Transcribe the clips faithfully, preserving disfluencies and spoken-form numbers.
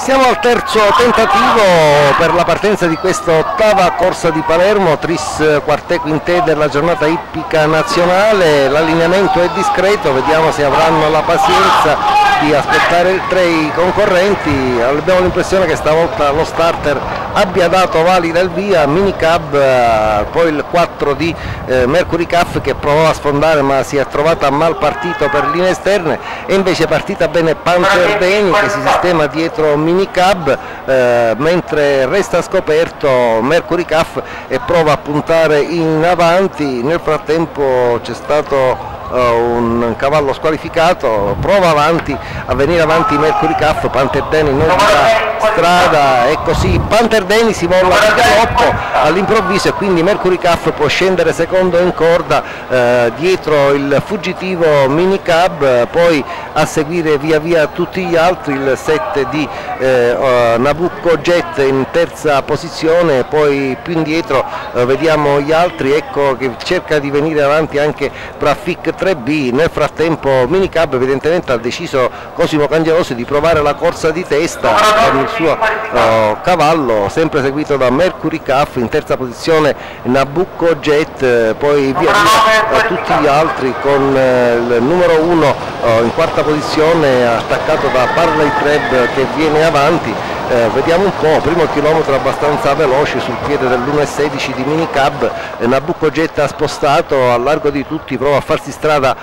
Siamo al terzo tentativo per la partenza di questa ottava corsa di Palermo, tris quarté quinté della giornata ippica nazionale. L'allineamento è discreto, vediamo se avranno la pazienza di aspettare il tre i concorrenti. Abbiamo l'impressione che stavolta lo starter abbia dato valida il via. Minicab, poi il quattro di eh, Mercury Caff che provò a sfondare ma si è trovata a mal partito per linee esterne, e invece è partita bene Panther Deni che si sistema dietro Minicab, eh, mentre resta scoperto Mercury Caff e prova a puntare in avanti. Nel frattempo c'è stato Uh, un cavallo squalificato, prova avanti a venire avanti Mercury Caff, Panther Deni non dà strada e così Panther Deni si molla di galoppo all'improvviso e quindi Mercury Caff può scendere secondo in corda uh, dietro il fuggitivo Minicab, poi a seguire via via tutti gli altri, il sette di eh, uh, Nabucco Jet in terza posizione, poi più indietro uh, vediamo gli altri, ecco che cerca di venire avanti anche Traffic tre B. Nel frattempo Minicab evidentemente ha deciso Cosimo Cangelosi di provare la corsa di testa con il suo uh, cavallo, sempre seguito da Mercury Caff, in terza posizione Nabucco Jet, poi via via uh, tutti gli altri con uh, il numero uno uh, in quarta posizione attaccato da Barley Treb che viene avanti. Eh, vediamo un po', primo chilometro abbastanza veloce sul piede dell'uno e sedici di Minicab, eh, Nabucco Jet ha spostato, a largo di tutti prova a farsi strada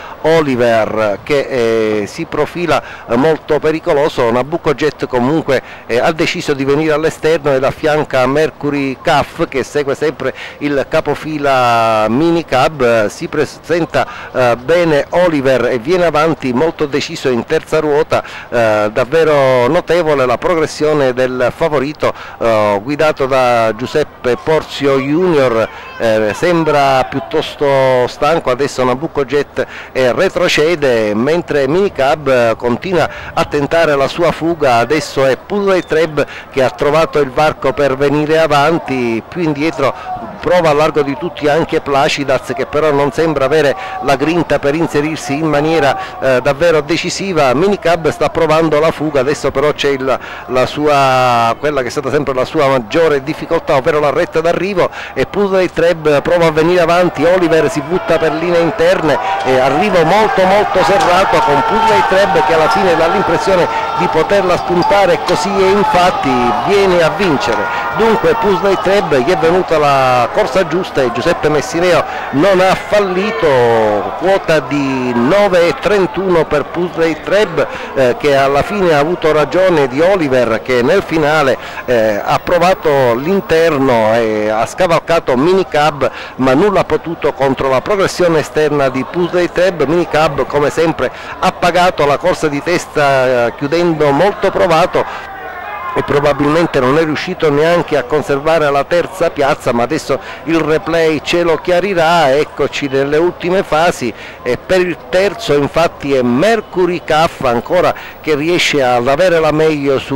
Oliver che eh, si profila eh, molto pericoloso. Nabucco Jet comunque eh, ha deciso di venire all'esterno ed affianca Mercury Caff che segue sempre il capofila Minicab, eh, si presenta eh, bene Oliver e viene avanti molto deciso in terza ruota, eh, davvero notevole la progressione del favorito eh, guidato da Giuseppe Porzio Junior, eh, sembra piuttosto stanco. Adesso Nabucco Jet eh, retrocede mentre Minicab eh, continua a tentare la sua fuga. Adesso è Pudley Treb che ha trovato il varco per venire avanti, più indietro prova a largo di tutti anche Placidas che però non sembra avere la grinta per inserirsi in maniera eh, davvero decisiva. Minicab sta provando la fuga, adesso però c'è la sua quella che è stata sempre la sua maggiore difficoltà, ovvero la retta d'arrivo, e Pudley Treb prova a venire avanti. Oliver si butta per linee interne e arrivo molto molto serrato con Pudley Treb che alla fine dà l'impressione di poterla spuntare e così è, infatti viene a vincere. Dunque Pudley Treb gli è venuta la corsa giusta e Giuseppe Messineo non ha fallito, quota di nove e trentuno per Pudley Treb eh, che alla fine ha avuto ragione di Oliver che nel finale eh, ha provato l'interno e ha scavalcato Minicab ma nulla ha potuto contro la progressione esterna di Pudley Treb. Minicab come sempre ha pagato la corsa di testa eh, chiudendo molto provato e probabilmente non è riuscito neanche a conservare la terza piazza, ma adesso il replay ce lo chiarirà. Eccoci nelle ultime fasi e per il terzo infatti è Mercury Caff ancora che riesce ad avere la meglio su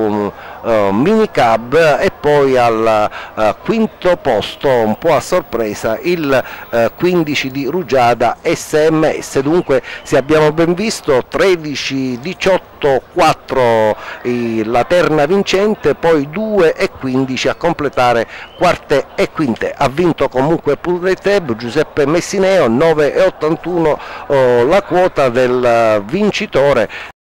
uh, Minicab, e poi al uh, quinto posto un po' a sorpresa il uh, quindici di Rugiada S M S. Dunque se abbiamo ben visto tredici diciotto quattro la terna vincente, poi due e quindici a completare quarte e quinte. Ha vinto comunque Pudley Treb, Giuseppe Messineo, nove e ottantuno oh, la quota del vincitore.